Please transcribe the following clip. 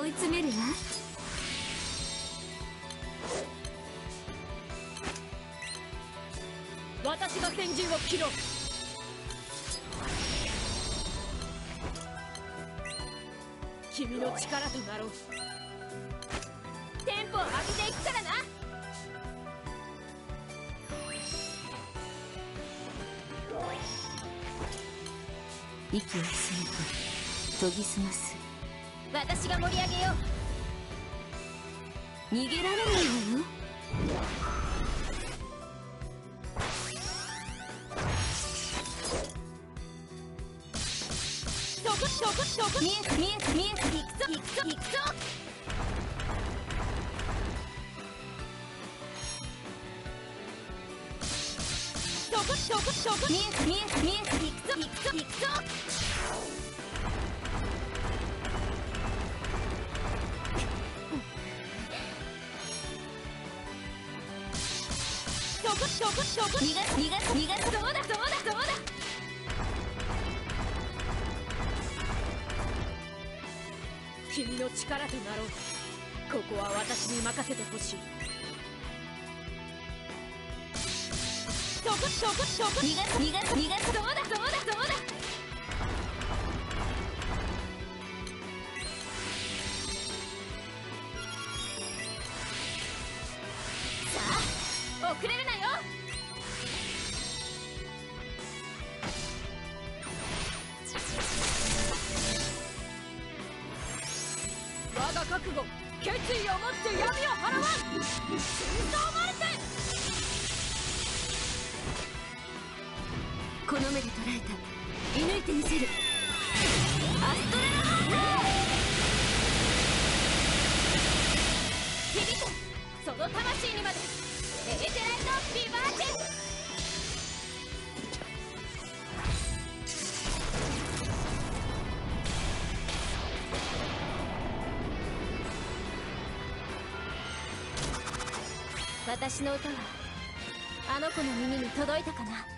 追い詰めるわ。 私が先陣を切ろう。君の力となろう。テンポを上げていくからな。 息を吸い研ぎ澄ます。 私が盛り上げよう。 逃げられないわよ。 見えた見えた見えた。行くぞ行くぞ行くぞ。見えた見えた見えた。行くぞ行くぞ行くぞ。逃がす逃がす逃がす。どうだどうだどうだ。君の力となろう。ここは私に任せてほしい。逃がす逃がす逃がす。どうだどうだどうだ。さあ遅れるなよ。我が覚悟決意をもって闇を払わん。戦争マルテ。 この目で捉えた。射抜いてみせる。アストラルハンター。響けその魂にまで。エーテライトビバーチェ。私の歌はあの子の耳に届いたかな。